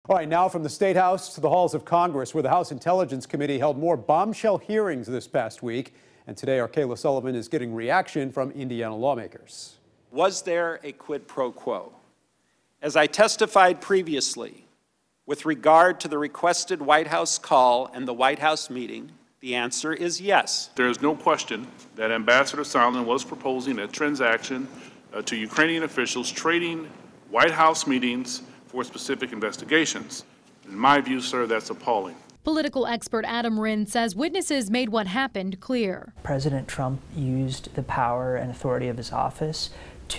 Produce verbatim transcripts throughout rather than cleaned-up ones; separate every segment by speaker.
Speaker 1: All right, now from the State House to the halls of Congress, where the House Intelligence Committee held more bombshell hearings this past week. And today, our Kayla Sullivan is getting reaction from Indiana lawmakers.
Speaker 2: Was there a quid pro quo? As I testified previously, with regard to the requested White House call and the White House meeting, the answer is yes.
Speaker 3: There is no question that Ambassador Sondland was proposing a transaction uh, to Ukrainian officials trading White House meetings for specific investigations. In my view, sir, that's appalling.
Speaker 4: Political expert Adam Rinn says witnesses made what happened clear.
Speaker 5: President Trump used the power and authority of his office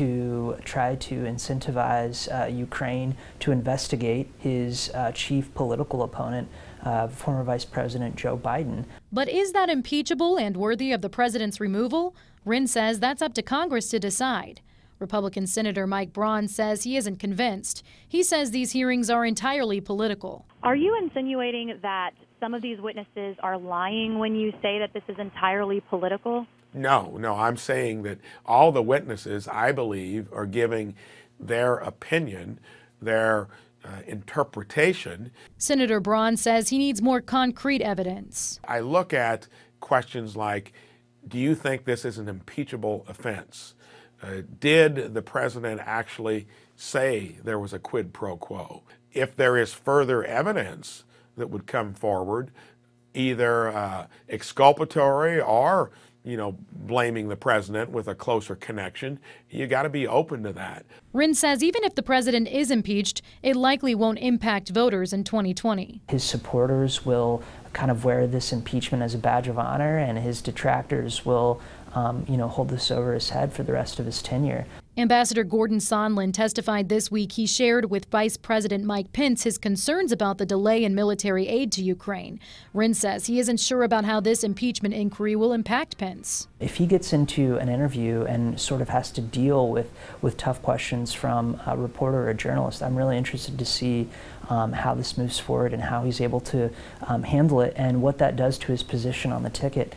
Speaker 5: to try to incentivize uh, Ukraine to investigate his uh, chief political opponent, uh, former Vice President Joe Biden.
Speaker 4: But is that impeachable and worthy of the president's removal? Rinn says that's up to Congress to decide. Republican Senator Mike Braun says he isn't convinced. He says these hearings are entirely political.
Speaker 6: Are you insinuating that some of these witnesses are lying when you say that this is entirely political?
Speaker 7: No, no, I'm saying that all the witnesses, I believe, are giving their opinion, their uh, interpretation.
Speaker 4: Senator Braun says he needs more concrete evidence.
Speaker 7: I look at questions like, do you think this is an impeachable offense? Uh, did the president actually say there was a quid pro quo? If there is further evidence that would come forward, either uh, exculpatory or, you know, blaming the president with a closer connection, you got to be open to that.
Speaker 4: Rinn says even if the president is impeached, it likely won't impact voters in twenty twenty.
Speaker 5: His supporters will kind of wear this impeachment as a badge of honor, and his detractors will, um, you know, hold this over his head for the rest of his tenure.
Speaker 4: Ambassador Gordon Sondland testified this week he shared with Vice President Mike Pence his concerns about the delay in military aid to Ukraine. Rinn says he isn't sure about how this impeachment inquiry will impact Pence.
Speaker 5: If he gets into an interview and sort of has to deal with, with tough questions from a reporter or a journalist, I'm really interested to see um, how this moves forward and how he's able to um, handle it and what that does to his position on the ticket.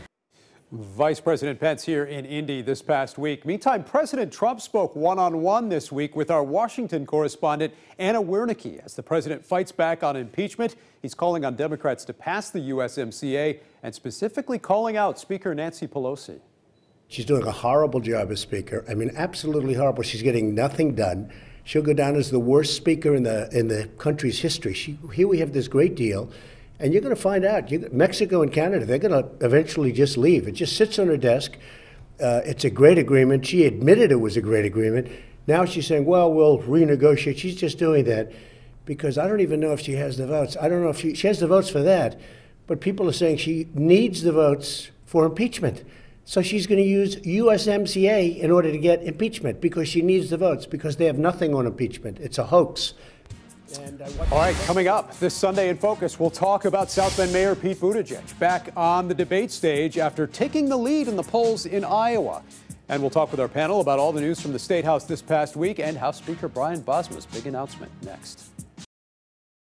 Speaker 1: Vice President Pence here in Indy this past week. Meantime, President Trump spoke one-on-one this week with our Washington correspondent, Anna Wernicke, as the president fights back on impeachment. He's calling on Democrats to pass the U S M C A and specifically calling out Speaker Nancy Pelosi.
Speaker 8: She's doing a horrible job as Speaker. I mean, absolutely horrible. She's getting nothing done. She'll go down as the worst Speaker in the in the country's history. She, here we have this great deal. And you're going to find out, you, Mexico and Canada, they're going to eventually just leave. It just sits on her desk. Uh, it's a great agreement. She admitted it was a great agreement. Now she's saying, well, we'll renegotiate. She's just doing that because I don't even know if she has the votes. I don't know if she, she has the votes for that. But people are saying she needs the votes for impeachment. So she's going to use U S M C A in order to get impeachment because she needs the votes because they have nothing on impeachment. It's a hoax.
Speaker 1: And, uh, All right, coming up this Sunday in Focus, we'll talk about South Bend Mayor Pete Buttigieg back on the debate stage after taking the lead in the polls in Iowa. And we'll talk with our panel about all the news from the State House this past week and House Speaker Brian Bosma's big announcement next.